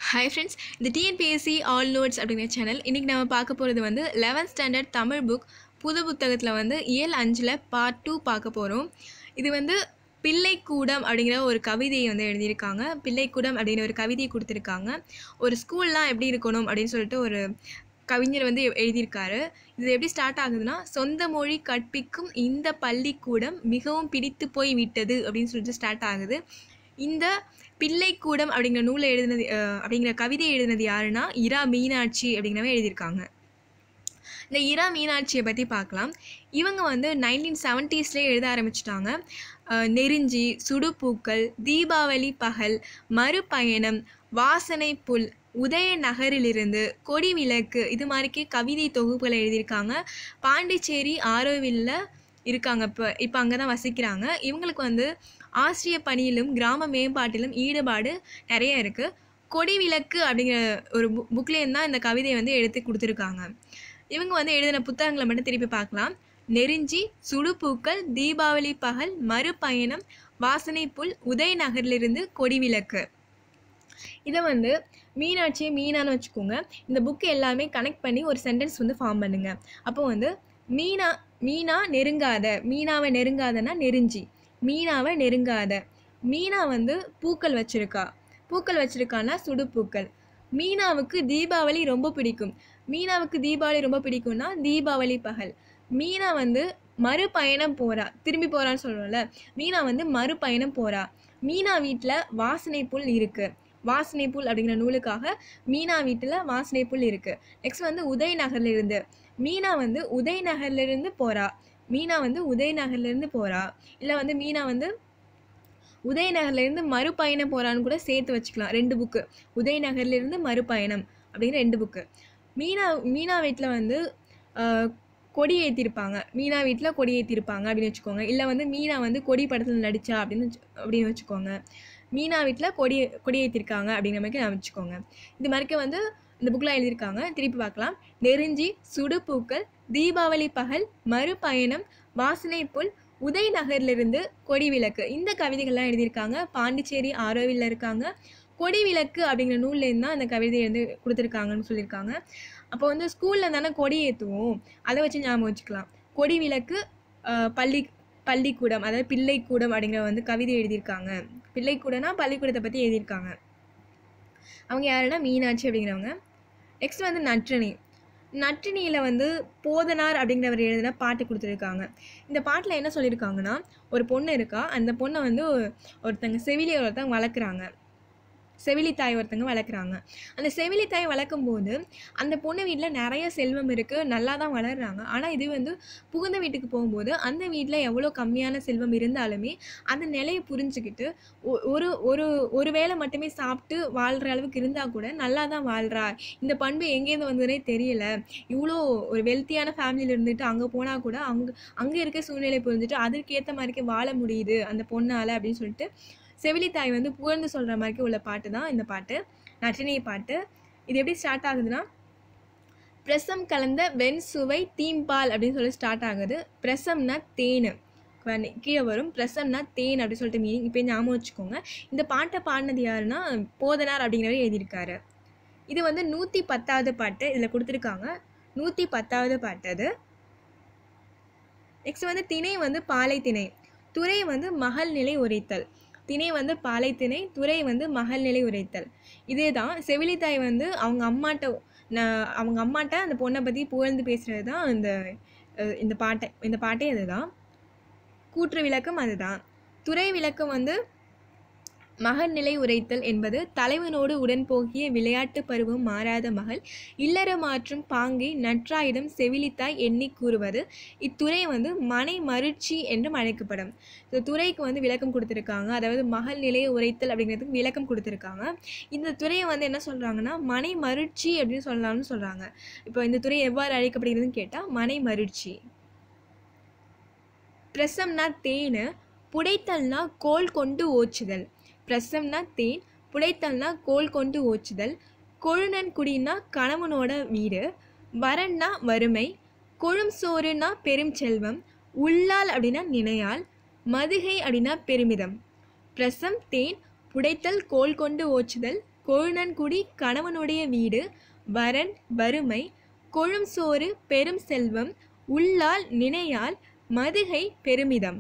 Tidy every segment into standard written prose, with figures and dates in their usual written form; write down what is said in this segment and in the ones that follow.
Hi friends, இந்த TNPSC All Notes அப்படிங்கிற channel இன்றைக்கி நம்ம பார்க்க போகிறது வந்து 11th ஸ்டாண்டர்ட் தமிழ் புக் புது புத்தகத்தில் வந்து இயல் 5ல் பார்ட் 2 பார்க்க போகிறோம். இது வந்து பிள்ளைக்கூடம் அப்படிங்கிற ஒரு கவிதையை வந்து எழுதியிருக்காங்க. பிள்ளைக்கூடம் அப்படிங்கிற ஒரு கவிதையை கொடுத்துருக்காங்க. ஒரு ஸ்கூல்லாம் எப்படி இருக்கணும் அப்படின்னு சொல்லிட்டு ஒரு கவிஞர் வந்து எழுதியிருக்காரு. இது எப்படி ஸ்டார்ட் ஆகுதுன்னா, சொந்த மொழி கற்பிக்கும் இந்த பள்ளிக்கூடம் மிகவும் பிடித்து போய் விட்டது அப்படின்னு சொல்லிட்டு ஸ்டார்ட் ஆகுது. இந்த பிள்ளைக்கூடம் அப்படிங்கிற நூலை எழுதினது அப்படிங்கிற கவிதை எழுதினது யாருன்னா இரா மீனாட்சி அப்படிங்கிறவங்க எழுதியிருக்காங்க. இந்த இரா மீனாட்சியை பற்றி பார்க்கலாம். இவங்க வந்து 1970ஸ்லேயே எழுத ஆரம்பிச்சிட்டாங்க. நெருஞ்சி, சுடுபூக்கள், தீபாவளி பகல், மறுபயணம், வாசனை புல், உதய நகரிலிருந்து, கொடி விளக்கு, இது மாதிரிக்கே கவிதை தொகுப்புகளை எழுதியிருக்காங்க. பாண்டிச்சேரி ஆரோவில்ல இருக்காங்க. இப்போ அங்கே தான் வசிக்கிறாங்க. இவங்களுக்கு வந்து ஆசிரிய பணியிலும் கிராம மேம்பாட்டிலும் ஈடுபாடு நிறைய இருக்குது. கொடி விளக்கு அப்படிங்கிற ஒரு புக்லேருந்து தான் இந்த கவிதையை வந்து எடுத்து கொடுத்துருக்காங்க. இவங்க வந்து எழுதின புத்தகங்களை மட்டும் திருப்பி பார்க்கலாம். நெருஞ்சி, சுடுபூக்கள், தீபாவளி பகல், மறுபயணம், வாசனை புல், உதய நகரிலிருந்து, கொடி விளக்கு. இதை வந்து மீனாட்சியை மீனான்னு வச்சுக்கோங்க. இந்த புக்கு எல்லாமே கனெக்ட் பண்ணி ஒரு சென்டென்ஸ் வந்து ஃபார்ம் பண்ணுங்க. அப்போ வந்து மீனா நெருங்காத, மீனாவை நெருங்காதன்னா நெருஞ்சி, மீனாவை நெருங்காத. மீனா வந்து பூக்கள் வச்சிருக்கான்னா சுடுபூக்கள். மீனாவுக்கு தீபாவளி ரொம்ப பிடிக்கும். மீனாவுக்கு தீபாவளி ரொம்ப பிடிக்கும்னா தீபாவளி பகல். மீனா வந்து மறுபயணம் போகிறா, திரும்பி போகிறான்னு சொல்கிறோம்ல, மீனா வந்து மறுபயணம் போகிறா. மீனா வீட்டில் வாசனை புல் இருக்குது. வாசனை புல் அப்படிங்கிற நூலுக்காக மீனா வீட்டில் வாசனை புல் இருக்குது. நெக்ஸ்ட் வந்து உதய நகர்லேருந்து, மீனா வந்து உதய நகர்லேருந்து போகிறா. மீனா வந்து உதய நகர்லேருந்து போகிறா. இல்லை வந்து மீனா வந்து உதய நகர்லேருந்து மறுபயணம் போகிறான்னு கூட சேர்த்து வச்சுக்கலாம். 2 புக்கு, உதய நகர்லேருந்து மறுபயணம் அப்படின்னு 2 புக்கு. மீனா வீட்டில் வந்து கொடி ஏற்றிருப்பாங்க. மீனா வீட்டில் கொடி ஏற்றிருப்பாங்க அப்படின்னு வச்சுக்கோங்க. இல்லை வந்து மீனா வந்து கொடி படத்தில் நடித்தா அப்படின்னு வச்சுக்கோங்க. மீனா வீட்டில் கொடி ஏற்றிருக்காங்க அப்படிங்கிற மாதிரி நான் வச்சுக்கோங்க. இது மாதிரிக்க வந்து இந்த புக்கில் எழுதியிருக்காங்க. திருப்பி பார்க்கலாம். நெருஞ்சி, சுடுபூக்கள், தீபாவளி பகல், மறுபயணம், வாசனை புல், உதய நகர்லிருந்து, கொடி விளக்கு. இந்த கவிதைகள்லாம் எழுதியிருக்காங்க. பாண்டிச்சேரி ஆரோவில்ல இருக்காங்க. கொடி விளக்கு அப்படிங்கிற நூல்லேருந்து தான் அந்த கவிதை வந்து கொடுத்துருக்காங்கன்னு சொல்லியிருக்காங்க. அப்போ வந்து ஸ்கூலில் தானே கொடி ஏற்றுவோம், அதை வச்சு ஞாபகம் வச்சுக்கலாம். கொடி விளக்கு, பள்ளிக்கூடம், அதாவது பிள்ளைக்கூடம் அப்படிங்கிற வந்து கவிதை எழுதியிருக்காங்க. பிள்ளைக்கூடம்னா பள்ளிக்கூடத்தை பற்றி எழுதியிருக்காங்க. அவங்க யாருன்னா மீனாட்சி அப்படிங்கிறவங்க. நெக்ஸ்ட் வந்து நற்றினியில் வந்து போதனார் அப்படிங்கிறவர் எழுதின பாட்டு கொடுத்துருக்காங்க. இந்த பாட்டில் என்ன சொல்லியிருக்காங்கன்னா, ஒரு பொண்ணு இருக்கா. அந்த பொண்ணை வந்து ஒருத்தங்க ஒருத்தங்க வளர்க்குறாங்க. செவிலித்தாய் ஒருத்தங்க வளர்க்குறாங்க. அந்த செவிலித்தாய் வளர்க்கும் போது அந்த பொண்ணு வீட்டில் நிறைய செல்வம் இருக்குது, நல்லா தான் வளர்கிறாங்க. ஆனால் இது வந்து புகுந்த வீட்டுக்கு போகும்போது அந்த வீட்டில் எவ்வளோ கம்மியான செல்வம் இருந்தாலுமே அந்த நிலையை புரிஞ்சுக்கிட்டு ஒரு வேளை மட்டுமே சாப்பிட்டு வாழ்கிற அளவுக்கு இருந்தால் கூட நல்லா தான் வாழ்கிறா. இந்த பண்பு எங்கேருந்து வந்ததுனே தெரியல. இவ்வளோ ஒரு வெல்த்தியான ஃபேமிலியில் இருந்துட்டு அங்கே போனால் கூட அங்கே இருக்க சூழ்நிலை புரிஞ்சுட்டு அதற்கேற்ற மாதிரிக்கே வாழ முடியுது அந்த பொண்ணால் அப்படின்னு சொல்லிட்டு செவிலித்தாய் வந்து புகழ்ந்து சொல்கிற மாதிரி உள்ள பாட்டு தான் இந்த பாட்டு, நற்றினை பாட்டு. இது எப்படி ஸ்டார்ட் ஆகுதுன்னா, பிரசம் கலந்த வெண் சுவை தீம்பால் அப்படின்னு சொல்லி ஸ்டார்ட் ஆகுது. பிரசம்னா தேன், கீழே வரும். பிரசம்னா தேன் அப்படின்னு சொல்லிட்டு மீனிங். இப்போ ஞாபகம் வச்சுக்கோங்க. இந்த பாட்டை பாடினது யாருன்னா போதனார் அப்படிங்கிறவர் எழுதியிருக்காரு. இது வந்து 110வது பாட்டு இதில் கொடுத்துருக்காங்க. 110வது பாட்டு அது. நெக்ஸ்ட் வந்து திணை வந்து பாலை திணை, துறை வந்து மகள் நிலை உரைத்தல். திணை வந்து பாலை திணை, துறை வந்து மகள் நிலை உரைத்தல். இதே தான் செவிலித்தாய் வந்து அவங்க அம்மாட்ட அந்த பொண்ணை பற்றி புகழ்ந்து பேசுகிறது தான் இந்த பாட்டே அதுதான். கூற்று விளக்கம் அதுதான். துறை விளக்கம் வந்து மகள் நிலை உரைத்தல் என்பது தலைவனோடு உடன் போகிய விளையாட்டு பருவம் மாறாத மகள் இல்லற மாற்றும் பாங்கை நற்றாயிடம் செவிலித்தாய் எண்ணி கூறுவது. இத்துறை வந்து மனை மருட்சி என்றும் அழைக்கப்படும். இந்த துறைக்கு வந்து விளக்கம் கொடுத்துருக்காங்க. அதாவது மகள் நிலையை உரைத்தல் அப்படிங்கிறதுக்கு விளக்கம் கொடுத்துருக்காங்க. இந்த துறையை வந்து என்ன சொல்கிறாங்கன்னா மனை மருட்சி அப்படின்னு சொல்லலாம்னு சொல்கிறாங்க. இப்போ இந்த துறை எவ்வாறு அழைக்கப்படுகிறதுன்னு கேட்டால் மனை மருட்சி. பிரசம்னா தேன், புடைத்தல்னா கோல் கொண்டு ஓச்சுதல். பிரசம்னா தேன், புடைத்தல்னா கோல் கொண்டு ஓச்சுதல். கொழுநன் குடினா கணவனோட வீடு. வரன்னா வறுமை. கொழும் சோறுனா பெரும் செல்வம். உள்ளால் அப்படின்னா நினையால். மதுகை அப்படின்னா பெருமிதம். பிரசம் தேன், புடைத்தல் கோல் கொண்டு ஓச்சுதல். கொழுநன்குடி கணவனுடைய வீடு, வரன் வறுமை, கொழும் சோறு பெரும் செல்வம், உள்ளால் நினையால் மதுகை பெருமிதம்.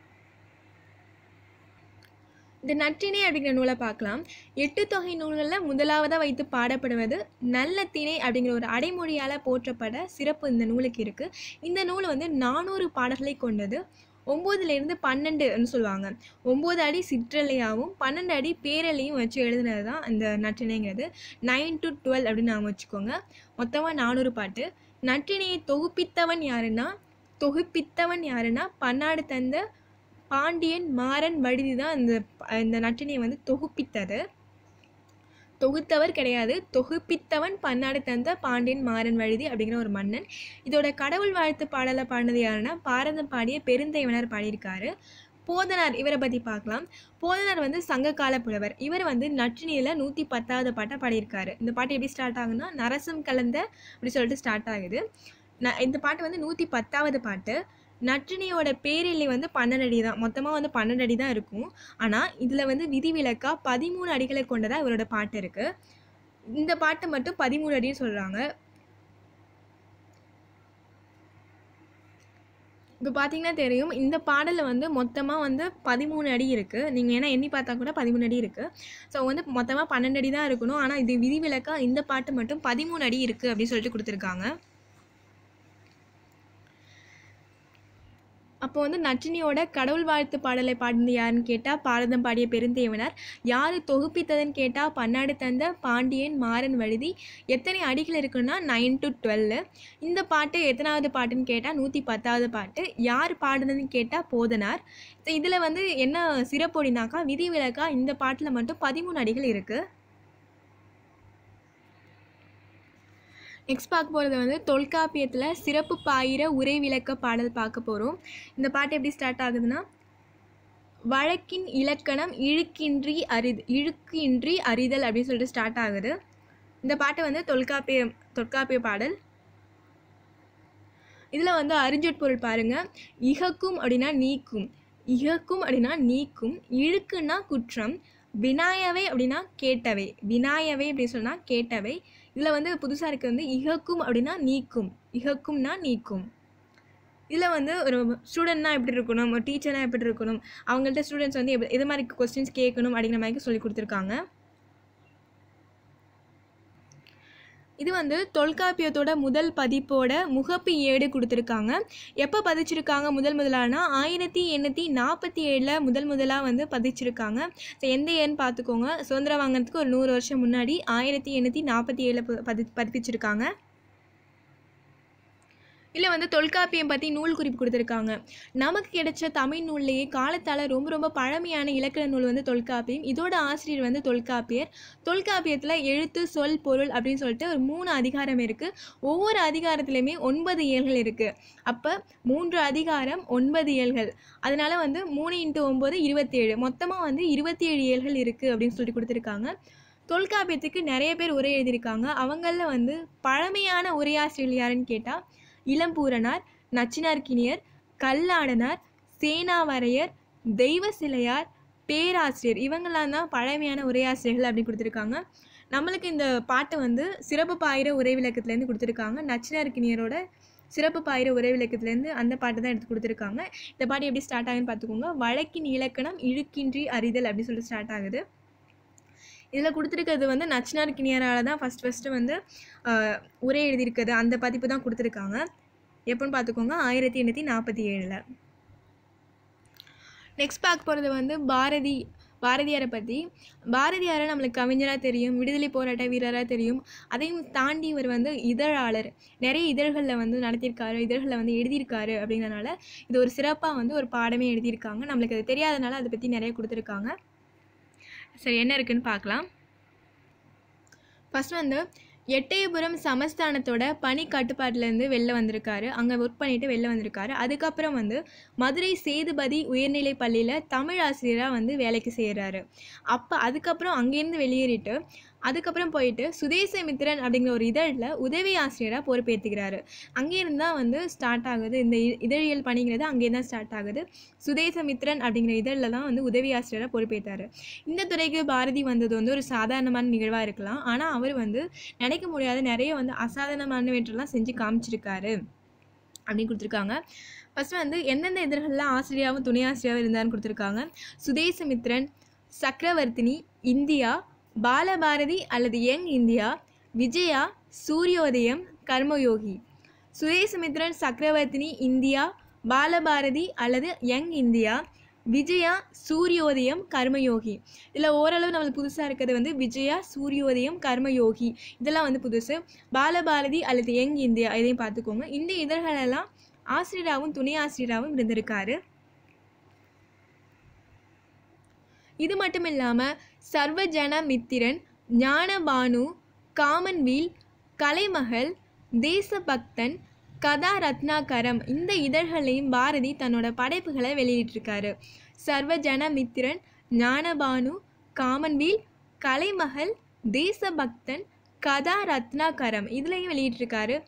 இந்த நற்றிணை அப்படிங்கிற நூலை பார்க்கலாம். 8 தொகை நூல்களில் முதலாவதாக வைத்து பாடப்படுவது நல்லத்திணை அப்படிங்கிற ஒரு அடைமொழியால் போற்றப்பட சிறப்பு இந்த நூலுக்கு இருக்குது. இந்த நூல் வந்து 400 பாடல்களை கொண்டது. 9லேருந்து 12ன்னு சொல்லுவாங்க. 9 அடி சிற்றலையாகவும் 12 அடி பேரலையும் வச்சு எழுதுனது தான் இந்த நற்றிணைங்கிறது. 9 to 12 அப்படின்னு நாம் வச்சுக்கோங்க. மொத்தமாக 400 பாட்டு. நற்றிணையை தொகுப்பித்தவன் யாருன்னா பன்னாடு தந்த பாண்டியன் மாறன் வழுதி தான் இந்த நற்றிணையை வந்து தொகுப்பித்தது. தொகுத்தவர் கிடையாது, தொகுப்பித்தவன் பன்னாடு தந்த பாண்டியன் மாறன் வழுதி அப்படிங்கிற ஒரு மன்னன். இதோட கடவுள் வாழ்த்து பாடலை பாடினது யாருன்னா பாரதம் பாடிய பெருந்தேவனார் பாடியிருக்காரு. போதனார், இவரை பற்றி பார்க்கலாம். போதனார் வந்து சங்ககால புலவர். இவர் வந்து நற்றிணையில் 110வது பாட்டை பாடியிருக்காரு. இந்த பாட்டு எப்படி ஸ்டார்ட் ஆகுதுன்னா நரசம் கலந்த அப்படி சொல்லிட்டு ஸ்டார்ட் ஆகுது. இந்த பாட்டு வந்து 110வது பாட்டு. நற்றிணையோட பேரிலை வந்து 12 அடி தான். மொத்தமாக வந்து 12 அடி தான் இருக்கும். ஆனால் இதில் வந்து விதிவிலக்கா 13 அடிகளை கொண்டதாக இவரோட பாட்டு இருக்குது. இந்த பாட்டு மட்டும் 13 அடின்னு சொல்கிறாங்க. இப்போ பார்த்தீங்கன்னா தெரியும், இந்த பாடலில் வந்து மொத்தமாக வந்து 13 அடி இருக்குது. நீங்கள் ஏன்னா எண்ணி பார்த்தா கூட 13 அடி இருக்குது. ஸோ வந்து மொத்தமாக 12 அடி தான் இருக்கணும். ஆனால் இது விதிவிலக்கா இந்த பாட்டு மட்டும் 13 அடி இருக்குது அப்படின்னு சொல்லிட்டு கொடுத்துருக்காங்க. அப்போ வந்து நற்றினியோட கடவுள் வாழ்த்து பாடலை பாடினது யாருன்னு கேட்டால் பாரதம் பாடிய பெருந்தேவனார். யார் தொகுப்பித்ததுன்னு கேட்டால் பன்னாடு தந்த பாண்டியன் மாறன் வழுதி. எத்தனை அடிகள் இருக்குன்னா 9 to 12. இந்த பாட்டு எத்தனாவது பாட்டுன்னு கேட்டால் 110வது பாட்டு. யார் பாடுனதுன்னு கேட்டால் போதனார். இதில் வந்து என்ன சிறப்பொடினாக்கா விதிவிலக்கா இந்த பாட்டில் மட்டும் 13 அடிகள் இருக்குது. நெக்ஸ்ட் பார்க்க போகிறது வந்து தொல்காப்பியத்தில் சிறப்பு பாயிர உரை விளக்க பாடல் பார்க்க போகிறோம். இந்த பாட்டு எப்படி ஸ்டார்ட் ஆகுதுன்னா வழக்கின் இலக்கணம் இழுக்கின்றி அறிதல் அப்படின்னு சொல்லிட்டு ஸ்டார்ட் ஆகுது. இந்த பாட்டு வந்து தொல்காப்பிய பாடல். இதில் வந்து அறிஞ்சொற்பொருள் பாருங்கள். இகக்கும் அப்படின்னா நீக்கும், இழுக்குன்னா குற்றம், வினாயவை அப்படின்னா கேட்டவை, அப்படின்னு சொன்னால் கேட்டவை. இதில் வந்து புதுசாக இருக்குது வந்து இகக்கும் அப்படின்னா நீக்கும். இதில் வந்து ஒரு ஸ்டூடெண்ட்னா எப்படி இருக்கணும், ஒரு டீச்சராக எப்படி இருக்கணும், அவங்கள்ட்ட ஸ்டூடெண்ட்ஸ் வந்து எது மாதிரி கொஸ்டின்ஸ் கேட்கணும் அப்படிங்கிற மாதிரி சொல்லி கொடுத்துருக்காங்க. இது வந்து தொல்காப்பியத்தோட முதல் பதிப்போட முகப்பு ஏடு கொடுத்துருக்காங்க. எப்போ பதிச்சிருக்காங்க முதலானா 1847 முதலாக வந்து பதிச்சிருக்காங்க. ஸோ எந்த ஏன்னு பார்த்துக்கோங்க. சுதந்திரம் வாங்கிறதுக்கு ஒரு 100 வருஷம் முன்னாடி 1847 பதிப்பிச்சிருக்காங்க. இல்லை வந்து தொல்காப்பியம் பற்றி நூல் குறிப்பு கொடுத்துருக்காங்க. நமக்கு கிடைச்ச தமிழ் நூல்லையே காலத்தால் ரொம்ப பழமையான இலக்கண நூல் வந்து தொல்காப்பியம். இதோட ஆசிரியர் வந்து தொல்காப்பியர். தொல்காப்பியத்தில் எழுத்து சொல் பொருள் அப்படின்னு சொல்லிட்டு ஒரு 3 அதிகாரம் இருக்குது. ஒவ்வொரு அதிகாரத்துலேயுமே 9 இயல்கள் இருக்குது. அப்போ 3 அதிகாரம் 9 இயல்கள். அதனால் வந்து 3 × 9 27. மொத்தமாக வந்து 27 இயல்கள் இருக்குது அப்படின்னு சொல்லி கொடுத்துருக்காங்க. தொல்காப்பியத்துக்கு நிறைய பேர் உரை எழுதியிருக்காங்க. அவங்களில் வந்து பழமையான உரையாசிரியர் யாருன்னு கேட்டால் இளம்பூரணார், நச்சினார்க்கினியர், கல்லாடனார், சேனாவரையர், தெய்வ சிலையார், பேராசிரியர், இவங்கெல்லாம் தான் பழமையான உரையாசிரியர்கள் அப்படின்னு கொடுத்துருக்காங்க. நம்மளுக்கு இந்த பாட்டு வந்து சிறப்பு பாயிர உரை விளக்கத்துலேருந்து கொடுத்துருக்காங்க. நச்சினார்க்கினியரோட சிறப்பு பாயிர உரை விளக்கத்துலேருந்து அந்த பாட்டு தான் எடுத்து கொடுத்துருக்காங்க. இந்த பாட்டு எப்படி ஸ்டார்ட் ஆகுதுன்னு பார்த்துக்கோங்க. வழக்கின் இலக்கணம் இழுக்கின்றி அறிதல் அப்படின்னு சொல்லிட்டு ஸ்டார்ட் ஆகுது. இதில் கொடுத்துருக்கிறது வந்து நச்சினார்க்கினியரால் தான் ஃபஸ்ட்டு வந்து உரை எழுதியிருக்கிறது. அந்த பதிப்பு தான் கொடுத்துருக்காங்க. எப்போன்னு பார்த்துக்கோங்க 1847. நெக்ஸ்ட் பார்க்க போகிறது வந்து பாரதியாரை பற்றி. பாரதியாரை நம்மளுக்கு கவிஞராக தெரியும், விடுதலை போராட்ட வீரராக தெரியும். அதையும் தாண்டி இவர் வந்து இதழாளர். நிறைய இதழ்களில் வந்து நடத்தியிருக்காரு, இதழ்களில் வந்து எழுதியிருக்காரு. அப்படிங்கிறனால இது ஒரு சிறப்பாக வந்து ஒரு பாடமே எழுதியிருக்காங்க. நம்மளுக்கு அது தெரியாதனால அதை பற்றி நிறைய கொடுத்துருக்காங்க. சரி, என்ன இருக்குன்னு பார்க்கலாம். ஃபஸ்ட் வந்து எட்டயபுரம் சமஸ்தானத்தோட பணி கட்டுப்பாட்டிலேருந்து வெளில வந்திருக்காரு. அங்கே ஒர்க் பண்ணிவிட்டு வெளில வந்திருக்காரு. அதுக்கப்புறம் வந்து மதுரை சேதுபதி உயர்நிலை பள்ளியில் தமிழ் ஆசிரியராக வந்து வேலைக்கு செய்கிறாரு. அதுக்கப்புறம் அங்கேருந்து வெளியேறிட்டு அதுக்கப்புறம் போயிட்டு சுதேசமித்திரன் அப்படிங்கிற ஒரு இதழில் உதவி ஆசிரியராக பொறுப்பேற்றுக்கிறாரு. அங்கேருந்து தான் வந்து ஸ்டார்ட் ஆகுது இந்த இதழியல் பணிங்கிறது, அங்கே தான் ஸ்டார்ட் ஆகுது. சுதேசமித்திரன் அப்படிங்கிற இதழில் தான் வந்து உதவி ஆசிரியராக பொறுப்பேற்றார். இந்த துறைக்கு பாரதி வந்தது வந்து ஒரு சாதாரணமான நிகழ்வாக இருக்கலாம், ஆனால் அவர் வந்து நினைக்க முடியாத நிறைய வந்து அசாதாரணமானவற்றெல்லாம் செஞ்சு காமிச்சிருக்காரு அப்படின்னு கொடுத்துருக்காங்க. ஃபஸ்ட்டு வந்து எந்தெந்த இதழ்களில் ஆசிரியராகவும் துணை ஆசிரியராகவும் இருந்தார்னு கொடுத்துருக்காங்க. சுதேசமித்திரன், சக்கரவர்த்தினி, இந்தியா, பாலபாரதி அல்லது young India, Vijaya, Suryodayam, Karmayogi. Swadesamitran, Chakravartini, India, Balabharathi அல்லது யங் இந்தியா, விஜயா, சூரியோதயம், கர்மயோகி. இதில் ஓரளவு நம்மளுக்கு புதுசாக இருக்கிறது வந்து விஜயா, சூரியோதயம், கர்மயோகி இதெல்லாம் வந்து புதுசு. பாலபாரதி அல்லது யங் இந்தியா இதையும் பார்த்துக்கோங்க. இந்த இதழ்களெல்லாம் ஆசிரியராகவும் துணை ஆசிரியராகவும் இருந்திருக்காரு. இது மட்டும் இல்லாமல் சர்வஜன மித்திரன், ஞானபானு, காமன்வீல், கலைமகள், தேசபக்தன், கதா ரத்னாகரம் இந்த இதழ்களையும் பாரதி தன்னோட படைப்புகளை வெளியிட்டிருக்காரு. சர்வஜன மித்திரன், ஞானபானு, காமன்வீல், கலைமகள், தேசபக்தன், கதா ரத்னாகரம் இதுலையும் வெளியிட்டிருக்காரு.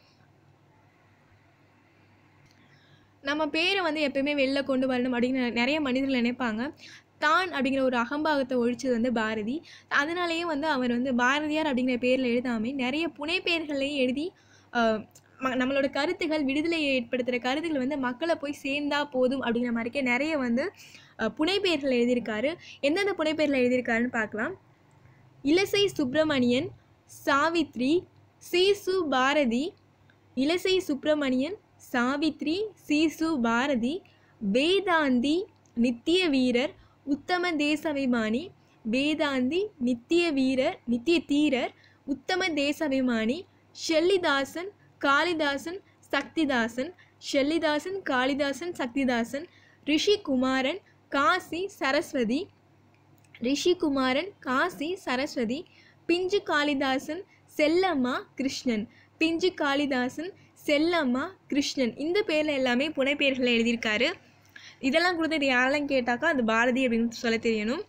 நம்ம பேரை வந்து எப்பயுமே வெளில கொண்டு வரணும் அப்படின்னு நிறைய மனிதர்கள் நினைப்பாங்க. தான் அப்படிங்கிற ஒரு அகம்பாகத்தை ஒழிச்சது வந்து பாரதி. அதனாலேயே வந்து அவர் வந்து பாரதியார் அப்படிங்கிற பேரில் எழுதாமல் நிறைய புனைப்பெயர்களையும் எழுதி நம்மளோட கருத்துக்கள், விடுதலையை ஏற்படுத்துகிற கருத்துக்கள் வந்து மக்களை போய் சேர்ந்தா போதும் அப்படிங்கிற மாதிரிக்கே நிறைய வந்து புனைப்பெயர்கள் எழுதியிருக்காரு. எந்தெந்த புனைப்பெயர்கள் எழுதியிருக்காருன்னு பார்க்கலாம். இலசை சுப்பிரமணியன், சாவித்ரி, சீசு பாரதி, இலசை சுப்பிரமணியன், சாவித்ரி, சீசு பாரதி, வேதாந்தி, நித்திய வீரர், உத்தம தேசாபிமானி, வேதாந்தி, நித்திய வீரர், நித்திய தீரர், உத்தம தேசாபிமானி, ஷெல்லிதாசன், காளிதாசன், சக்திதாசன், ஷெல்லிதாசன், காளிதாசன், சக்திதாசன், ரிஷிகுமாரன், காசி சரஸ்வதி, ரிஷிகுமாரன், காசி சரஸ்வதி, பிஞ்சு காளிதாசன், செல்லம்மா, கிருஷ்ணன், பிஞ்சு காளிதாசன், செல்லம்மா, கிருஷ்ணன் இந்த பேரில் எல்லாமே புனைப்பெயர்களை எழுதியிருக்காரு. இதெல்லாம் கொடுத்து யாரெல்லாம் கேட்டாக்கா அது பாரதி அப்படின்னு சொல்ல தெரியணும்.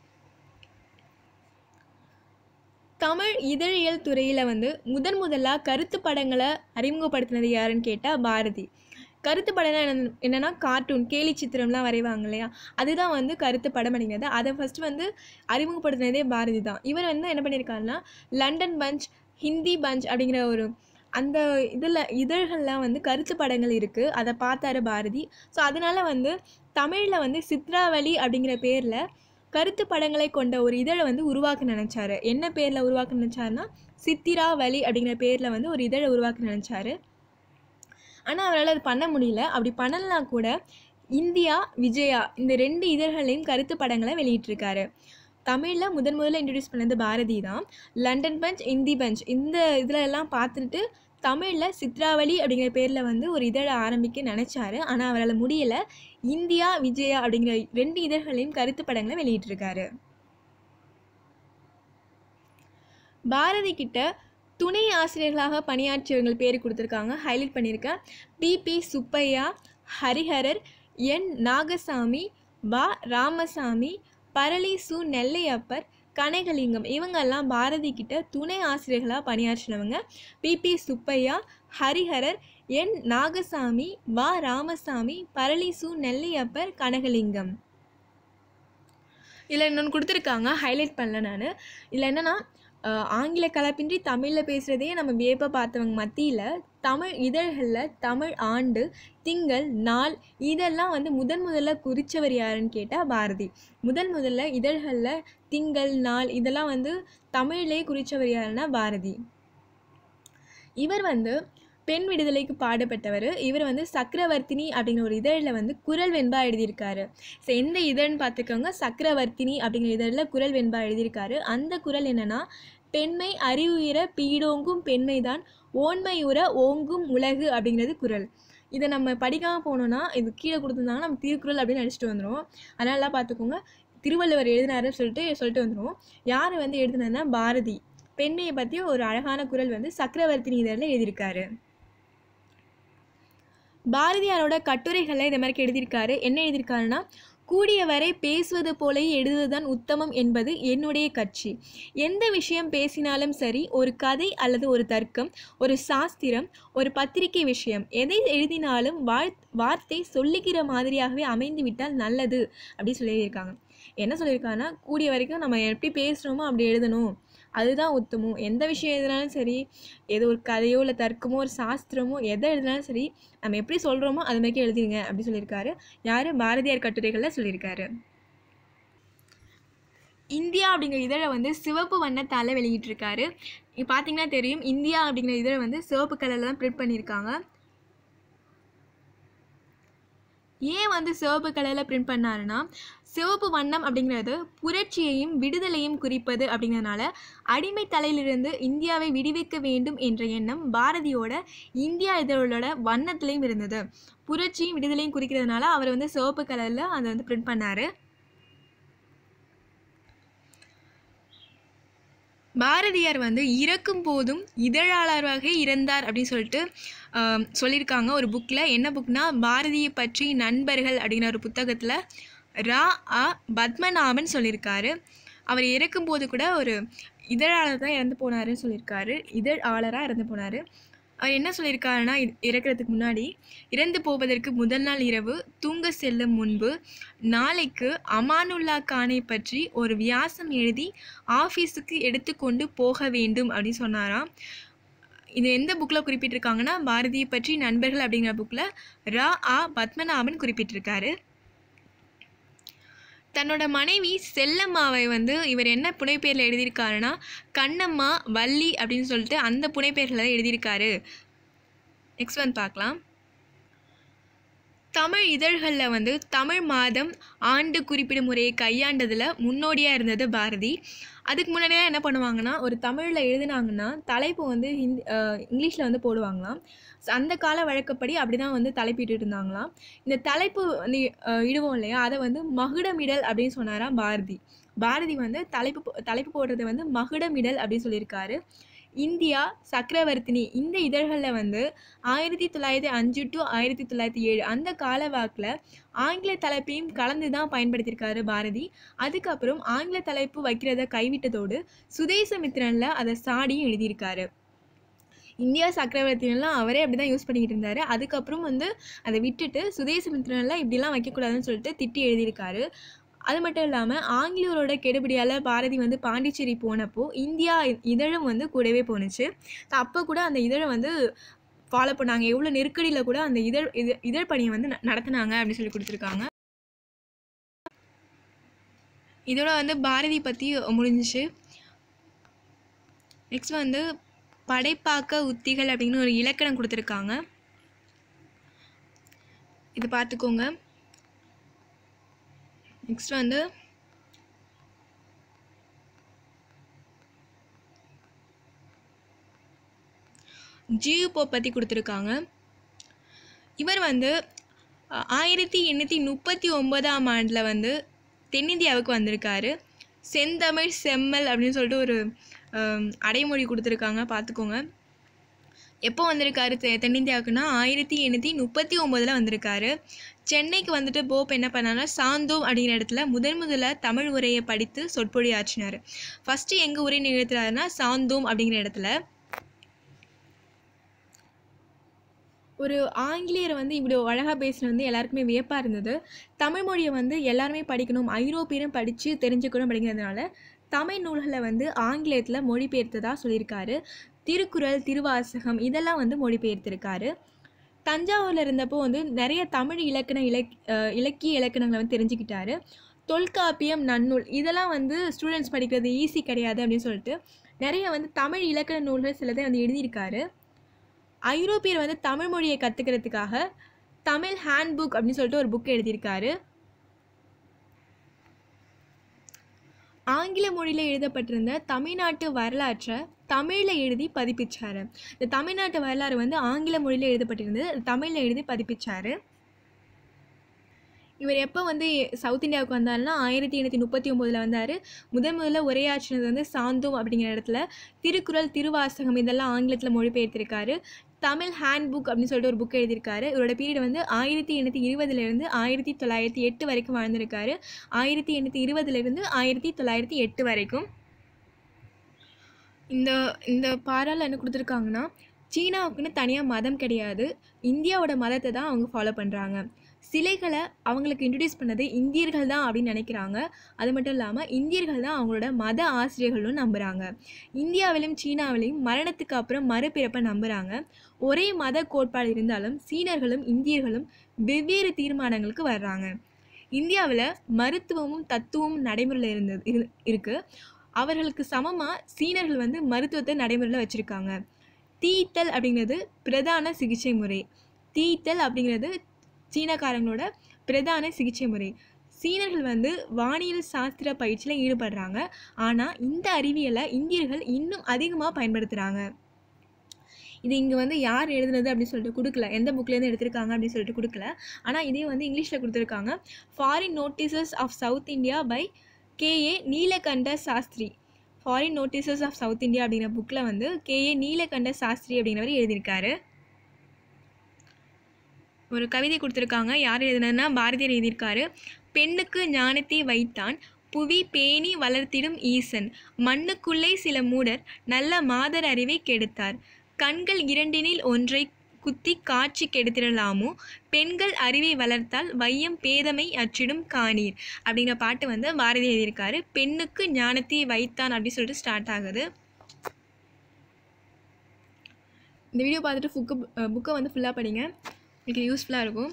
தமிழ் இதழியல் துறையில் வந்து முதலாக கருத்து படங்களை அறிமுகப்படுத்தினது யாருன்னு கேட்டால் பாரதி. கருத்து படம் என்னென்னா கார்ட்டூன், கேலி சித்திரம்லாம் வரைவாங்க இல்லையா, அதுதான் வந்து கருத்து படம் அப்படிங்கிறது. அதை ஃபஸ்ட்டு வந்து அறிமுகப்படுத்தினதே பாரதி தான். இவர் வந்து என்ன பண்ணியிருக்காருன்னா லண்டன் பஞ்ச், ஹிந்தி பஞ்ச் அப்படிங்கிற ஒரு அந்த இதழ்கள்லாம் வந்து கருத்து படங்கள் இருக்குது, அதை பார்த்தாரு பாரதி. ஸோ அதனால் வந்து தமிழில் வந்து சித்ராவளி அப்படிங்கிற பேரில் கருத்து படங்களை கொண்ட ஒரு இதழை வந்து உருவாக்க நினச்சாரு. என்ன பேரில் உருவாக்க நினச்சாருன்னா சித்திராவளி அப்படிங்கிற பேரில் வந்து ஒரு இதழை உருவாக்க நினச்சாரு. ஆனால் அவரால் அது பண்ண முடியல. அப்படி பண்ணலனா கூட இந்தியா, விஜயா இந்த 2 இதழ்களையும் கருத்து படங்களை வெளியிட்டிருக்காரு. தமிழில் முதல்ல இன்ட்ரடியூஸ் பண்ணது பாரதி தான். லண்டன் பஞ்ச், இந்தி பஞ்ச் இந்த இதில் எல்லாம் பார்த்துட்டு தமிழில் சித்ராவளி அப்படிங்கிற பேரில் வந்து ஒரு இதழை ஆரம்பிக்க நினச்சாரு. ஆனால் அவரால் முடியலை. இந்தியா, விஜயா அப்படிங்கிற 2 இதழ்களையும் கருத்து படங்களை வெளியிட்டிருக்காரு. பாரதி கிட்ட துணை ஆசிரியர்களாக பணியாற்றியவர்கள் பேர் கொடுத்துருக்காங்க, ஹைலைட் பண்ணியிருக்கேன். பி சுப்பையா, ஹரிஹரர், என் நாகசாமி, வா ராமசாமி, பரளி சு நெல்லையப்பர், கனகலிங்கம் இவங்கெல்லாம் பாரதி கிட்ட துணை ஆசிரியர்களாக பணியாற்றினவங்க. பி சுப்பையா, ஹரிஹரர், என் நாகசாமி, வா ராமசாமி, பரளி சு நெல்லையப்பர், கனகலிங்கம். இதில் இன்னொன்று கொடுத்துருக்காங்க, ஹைலைட் பண்ணல நான். இதில் என்னென்னா ஆங்கில கலப்பின்றி தமிழில் பேசுகிறதே நம்ம வியப்பாக பார்த்தவங்க மத்தியில் தமிழ் இதழ்களில் தமிழ் ஆண்டு, திங்கள், நாள் இதெல்லாம் வந்து முதல்ல குறித்தவர் யாருன்னு கேட்டால் பாரதி. முதல்ல இதழ்களில் திங்கள், நாள் இதெல்லாம் வந்து தமிழ்லேயே குறித்தவர் யாருன்னா பாரதி. இவர் வந்து பெண் விடுதலைக்கு பாடுபட்டவர். இவர் வந்து சக்கரவர்த்தினி அப்படிங்கிற ஒரு இதழில் வந்து குரல் வெண்பா எழுதியிருக்காரு. ஸோ எந்த இதழ்னு பார்த்துக்கோங்க, சக்கரவர்த்தினி அப்படிங்கிற இதழில் குரல் வெண்பா எழுதியிருக்காரு. அந்த குரல் என்னென்னா பெண்மை அறிவுயிர பீடோங்கும் பெண்மைதான் ஓன்மையுற ஓங்கும் உலகு அப்படிங்கிறது குரல். இதை நம்ம படிக்காமல் போனோன்னா இது கீழே கொடுத்துருந்தாங்கன்னா நம்ம திருக்குறள் அப்படின்னு நினச்சிட்டு வந்துடுவோம். அதனால பார்த்துக்கோங்க, திருவள்ளுவர் எழுதினாருன்னு சொல்லிட்டு வந்துடுவோம். யார் வந்து எழுதினாருன்னா பாரதி. பெண்மையை பற்றி ஒரு அழகான குரல் வந்து சக்கரவர்த்தினி இதழில் எழுதியிருக்காரு. பாரதியாரோட கட்டுரைகளில் இதை மாதிரி எழுதியிருக்காரு. என்ன எழுதியிருக்காருன்னா கூடிய வரை பேசுவது போல எழுதுவதுதான் உத்தமம் என்பது என்னுடைய கட்சி. எந்த விஷயம் பேசினாலும் சரி, ஒரு கதை அல்லது ஒரு தர்க்கம், ஒரு சாஸ்திரம், ஒரு பத்திரிகை விஷயம், எதை எழுதினாலும் வார்த்தை சொல்லுகிற மாதிரியாகவே அமைந்து விட்டால் நல்லது அப்படி சொல்லியிருக்காங்க. என்ன சொல்லியிருக்காங்கன்னா, கூடிய வரைக்கும் நம்ம எப்படி பேசுகிறோமோ அப்படி எழுதணும், அதுதான் உத்தமம். எந்த விஷயம் எழுதினாலும் சரி, ஏதோ ஒரு கதையோ இல்லை தர்க்கமோ ஒரு சாஸ்திரமோ எதை எழுதினாலும் சரி, நம்ம எப்படி சொல்கிறோமோ அது மாதிரி எழுதிடுங்க அப்படி சொல்லியிருக்காரு. யார்? பாரதியார் கட்டுரைகளில் சொல்லியிருக்காரு. இந்தியா அப்படிங்கிற இதழை வந்து சிவப்பு வண்ணத்தால் வெளியிட்டிருக்காரு. பார்த்தீங்கன்னா தெரியும், இந்தியா அப்படிங்கிற இதழை வந்து சிவப்பு கலரில் தான் பிரிண்ட் பண்ணியிருக்காங்க. ஏன் வந்து சிவப்பு கலரில் பிரிண்ட் பண்ணாருன்னா, சிவப்பு வண்ணம் அப்படிங்கிறது புரட்சியையும் விடுதலையும் குறிப்பது அப்படிங்கிறதுனால அடிமை தலையிலிருந்து இந்தியாவை விடுவிக்க வேண்டும் என்ற எண்ணம் பாரதியோட இந்தியா இதழோட வண்ணத்திலையும் இருந்தது. புரட்சியும் விடுதலையும் குறிக்கிறதுனால அவர் வந்து சிவப்பு கலரில் அதை வந்து பிரிண்ட் பண்ணார். பாரதியார் வந்து இறக்கும் போதும் இதழாளராக இறந்தார் அப்படின்னு சொல்லிட்டு சொல்லியிருக்காங்க ஒரு புக்கில். என்ன புக்னா, பாரதியை பற்றி நண்பர்கள் அப்படிங்கிற ஒரு புத்தகத்தில் ரா. பத்மநாபன் சொல்லியிருக்காரு. அவர் இறக்கும்போது கூட ஒரு இதழாளர் தான் இறந்து போனாருன்னு சொல்லியிருக்காரு. இதழாளராக இறந்து போனார். அவர் என்ன சொல்லியிருக்காருன்னா, இறக்கிறதுக்கு முன்னாடி, இறந்து போவதற்கு முதல் நாள் இரவு தூங்க செல்லும் முன்பு நாளைக்கு அமானுல்லா கானை பற்றி ஒரு வியாசம் எழுதி ஆஃபீஸுக்கு எடுத்துக்கொண்டு போக வேண்டும் அப்படின்னு சொன்னாராம். இது எந்த புக்கில் குறிப்பிட்டிருக்காங்கன்னா, பாரதியை பற்றி நண்பர்கள் அப்படிங்கிற புக்கில் ரா. பத்மநாபன் குறிப்பிட்டிருக்காரு. தன்னோட மனைவி செல்லம்மாவை வந்து இவர் என்ன புனைப்பெயரில் எழுதியிருக்காருன்னா, கண்ணம்மா, வள்ளி அப்படின்னு சொல்லிட்டு அந்த புனைப்பெயரில் தான் எழுதியிருக்காரு. நெக்ஸ்ட் வந்து பார்க்கலாம். தமிழ் இதழ்களில் வந்து தமிழ் மாதம் ஆண்டு குறிப்பிடும் முறையை கையாண்டதில் முன்னோடியாக இருந்தது பாரதி. அதுக்கு முன்னாடி தான் என்ன பண்ணுவாங்கன்னா, ஒரு தமிழில் எழுதினாங்கன்னா தலைப்பு வந்து இங்கிலீஷில் வந்து போடுவாங்களாம். அந்த கால வழக்கப்படி அப்படி தான் வந்து தலைப்பிட்டு இருந்தாங்களாம். இந்த தலைப்பு வந்து இடுவோம் இல்லையா, அதை வந்து மகுடமிடல் அப்படின்னு சொன்னாராம் பாரதி. பாரதி வந்து தலைப்பு போடுறது வந்து மகுடமிடல் அப்படின்னு சொல்லியிருக்காரு. இந்தியா, சக்கரவர்த்தினி இந்த இதழ்களில் வந்து 1905 to 1907 அந்த காலவாக்கில் ஆங்கில தலைப்பையும் கலந்து தான் பயன்படுத்தியிருக்காரு பாரதி. அதுக்கப்புறம் ஆங்கில தலைப்பு வைக்கிறத கைவிட்டதோடு சுதேசமித்திரனில் அதை சாடியும் எழுதியிருக்காரு. இந்தியா, சக்கரவர்த்தினெலாம் அவரே அப்படி தான் யூஸ் பண்ணிக்கிட்டு இருந்தார். அதுக்கப்புறம் வந்து அதை விட்டுட்டு சுதேசமித்திரனில் இப்படிலாம் வைக்கக்கூடாதுன்னு சொல்லிட்டு திட்டி எழுதியிருக்காரு. அது மட்டும் இல்லாமல் ஆங்கிலேயரோட கெடுபிடியால் பாரதி வந்து பாண்டிச்சேரி போனப்போ இந்தியா இதழும் வந்து கூடவே போணுச்சு. அப்போ கூட அந்த இதழை வந்து ஃபாலோ பண்ணாங்க. எவ்வளோ நெருக்கடியில் கூட அந்த இதழ் பணியை வந்து நடத்தினாங்க அப்படின்னு சொல்லி கொடுத்துருக்காங்க. இதோட வந்து பாரதி பற்றி முடிஞ்சிச்சு. நெக்ஸ்ட் வந்து படைப்பாக்க உத்திகள் அப்படின்னு ஒரு இலக்கணம் கொடுத்துருக்காங்க. இது பார்த்துக்கோங்க. நெக்ஸ்ட் வந்து ஜியு போப் பற்றி கொடுத்துருக்காங்க. இவர் வந்து 1839ஆம் ஆண்டில் வந்து தென்னிந்தியாவுக்கு வந்திருக்காரு. செந்தமிழ் செம்மல் அப்படின்னு சொல்லிட்டு ஒரு அடைமொழி கொடுத்துருக்காங்க, பார்த்துக்கோங்க. எப்போ வந்திருக்காரு தென்னிந்தியாவுக்குன்னா 1839 வந்திருக்காரு. சென்னைக்கு வந்துட்டு போப் என்ன பண்ணாருன்னா, சாந்தோம் அப்படிங்கிற இடத்துல முதல்ல தமிழ் உரையை படித்து சொற்பொழி ஆற்றினார். ஃபஸ்ட்டு எங்கள் உரை நிகழ்த்துறாருன்னா சாந்தோம் அப்படிங்கிற இடத்துல. ஒரு ஆங்கிலேயரை வந்து இப்படி அழகாக பேசினது வந்து எல்லாருக்குமே வியப்பாக இருந்தது. தமிழ் மொழியை வந்து எல்லாருமே படிக்கணும், ஐரோப்பியரும் படித்து தெரிஞ்சுக்கணும் அப்படிங்கிறதுனால தமிழ் நூல்களை வந்து ஆங்கிலேயத்தில் மொழிபெயர்த்ததாக சொல்லியிருக்காரு. திருக்குறள், திருவாசகம் இதெல்லாம் வந்து மொழிபெயர்த்திருக்காரு. தஞ்சாவூரில் இருந்தப்போ வந்து நிறைய தமிழ் இலக்கிய இலக்கணங்களை வந்து தெரிஞ்சுக்கிட்டாரு. தொல்காப்பியம், நன்னூல் இதெல்லாம் வந்து ஸ்டூடெண்ட்ஸ் படிக்கிறது ஈஸி கிடையாது அப்படின்னு சொல்லிட்டு நிறைய வந்து தமிழ் இலக்கண நூல்கள் சிலதை வந்து எழுதியிருக்காரு. ஐரோப்பியர் வந்து தமிழ் மொழியை கற்றுக்கிறதுக்காக தமிழ் ஹேண்ட்புக் அப்படின்னு சொல்லிட்டு ஒரு புக் எழுதியிருக்காரு. ஆங்கில மொழியில் எழுதப்பட்டிருந்த தமிழ்நாட்டு வரலாற்றை தமிழில் எழுதி பதிப்பிச்சார். இந்த தமிழ்நாட்டு வரலாறு வந்து ஆங்கில மொழியில் எழுதப்பட்டிருந்தது, தமிழில் எழுதி பதிப்பிச்சார். இவர் எப்போ வந்து சவுத் இந்தியாவுக்கு வந்தாருன்னா 1839 வந்தார். முதல்ல உரையாற்றினது வந்து சாந்தோம் அப்படிங்கிற இடத்துல. திருக்குறள், திருவாசகம் இதெல்லாம் ஆங்கிலத்தில் மொழிபெயர்த்திருக்காரு. தமிழ் ஹேண்ட் புக் அப்படின்னு சொல்லிட்டு ஒரு புக் எழுதியிருக்காரு. இவரோட பீரியட் வந்து 1820 1908 வரைக்கும் வாழ்ந்திருக்காரு. 1820 1908 வரைக்கும். இந்த இந்த பாரால என்ன கொடுத்துருக்காங்கன்னா, சீனாவுக்குன்னு தனியாக மதம் கிடையாது, இந்தியாவோட மதத்தை தான் அவங்க ஃபாலோ பண்ணுறாங்க. சிலைகளை அவங்களுக்கு இன்ட்ரடியூஸ் பண்ணது இந்தியர்கள் தான் அப்படின்னு நினைக்கிறாங்க. அது மட்டும் இல்லாமல் இந்தியர்கள் தான் அவங்களோட மத ஆசிரியர்களும் நம்புகிறாங்க. இந்தியாவிலும் சீனாவிலையும் மரணத்துக்கு அப்புறம் மறுபிறப்பை நம்புகிறாங்க. ஒரே மத கோட்பாடு இருந்தாலும் சீனர்களும் இந்தியர்களும் வெவ்வேறு தீர்மானங்களுக்கு வர்றாங்க. இந்தியாவில் மருத்துவமும் தத்துவமும் நடைமுறையில் இருக்குது. அவர்களுக்கு சமமாக சீனர்கள் வந்து மருத்துவத்தை நடைமுறையில் வச்சுருக்காங்க. தீயித்தல் அப்படிங்கிறது பிரதான சிகிச்சை முறை. தீயித்தல் அப்படிங்கிறது சீனக்காரங்களோட பிரதான சிகிச்சை முறை. சீனர்கள் வந்து வானியல் சாஸ்திர பயிற்சியில் ஈடுபடுறாங்க. ஆனால் இந்த அறிவியலை இந்தியர்கள் இன்னும் அதிகமாக பயன்படுத்துகிறாங்க. இது இங்கே வந்து யார் எழுதுனது அப்படின்னு சொல்லிட்டு கொடுக்கல, எந்த புக்லேருந்து எடுத்திருக்காங்க அப்படின்னு சொல்லிட்டு கொடுக்கல. ஆனால் இதே வந்து இங்கிலீஷில் கொடுத்துருக்காங்க. Foreign notices of South India by K.A. Nilakanta Sastri. Foreign notices of South India அப்படிங்கிற புக்கில் வந்து K.A. நீலகண்ட சாஸ்திரி அப்படிங்கிறவர் எழுதியிருக்காரு. ஒரு கவிதை கொடுத்துருக்காங்க. யார் எழுதுனதுன்னா பாரதியார் எழுதியிருக்காரு. பெண்ணுக்கு ஞானத்தை வைத்தான் புவி பேணி வளர்த்திடும் ஈசன், மண்ணுக்குள்ளே சில மூடர் நல்ல மாதர் அறிவை கெடுத்தார், கண்கள் இரண்டினில் ஒன்றை குத்தி காட்சி கெடுத்திடலாமோ, பெண்கள் அறிவை வளர்த்தால் வையம் பேதமை அச்சிடும் காணீர் அப்படிங்கிற பாட்டு வந்து பாரதி எழுதியிருக்காரு. பெண்ணுக்கு ஞானத்தை வைத்தான் அப்படின்னு சொல்லிட்டு ஸ்டார்ட் ஆகுது. இந்த வீடியோ பார்த்துட்டு புக்கை வந்து ஃபுல்லாக படிங்க, உங்களுக்கு யூஸ்ஃபுல்லாக இருக்கும்.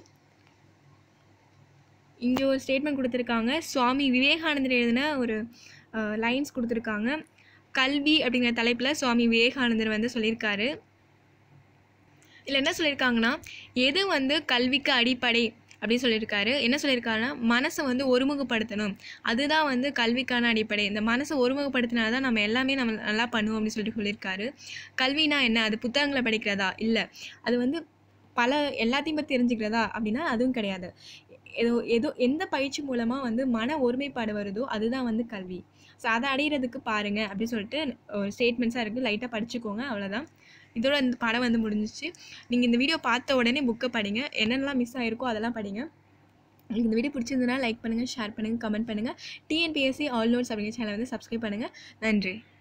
இங்கே ஒரு ஸ்டேட்மெண்ட் கொடுத்துருக்காங்க. சுவாமி விவேகானந்தர் எழுதின ஒரு லைன்ஸ் கொடுத்துருக்காங்க. கல்வி அப்படிங்கிற தலைப்பில் சுவாமி விவேகானந்தர் வந்து சொல்லியிருக்காரு. இதில் என்ன சொல்லியிருக்காங்கன்னா, எது வந்து கல்விக்கு அடிப்படை அப்படின்னு சொல்லியிருக்காரு. என்ன சொல்லியிருக்காருன்னா, மனசை வந்து ஒருமுகப்படுத்தணும், அதுதான் வந்து கல்விக்கான அடிப்படை. இந்த மனசை ஒருமுகப்படுத்தினா தான் நம்ம எல்லாமே நம்ம நல்லா பண்ணுவோம் அப்படின்னு சொல்லியிருக்காரு. கல்வினா என்ன, அது புத்தகங்களை படிக்கிறதா, இல்லை அது வந்து எல்லாத்தையும் பற்றி தெரிஞ்சுக்கிறதா அப்படின்னா அதுவும் கிடையாது. எந்த பயிற்சி மூலமாக வந்து மன ஒருமைப்பாடு வருதோ அதுதான் வந்து கல்வி. ஸோ அதை அடையிறதுக்கு பாருங்கள் அப்படின்னு சொல்லிட்டு ஸ்டேட்மெண்ட்ஸாக இருக்குது. லைட்டாக படிச்சுக்கோங்க, அவ்வளோதான். இதோட இந்த படம் வந்து முடிஞ்சிச்சு. நீங்கள் இந்த வீடியோ பார்த்த உடனே புக்கை படிங்க, என்னென்னலாம் மிஸ் ஆகிருக்கோ அதெல்லாம் படிங்க. உங்களுக்கு இந்த வீடியோ பிடிச்சிருந்ததுன்னா லைக் பண்ணுங்கள், ஷேர் பண்ணுங்கள், கமெண்ட் பண்ணுங்கள். TNPSC ஆல் நோட்ஸ் அப்படிங்கிற சேனலை வந்து சப்ஸ்கிரைப் பண்ணுங்கள். நன்றி.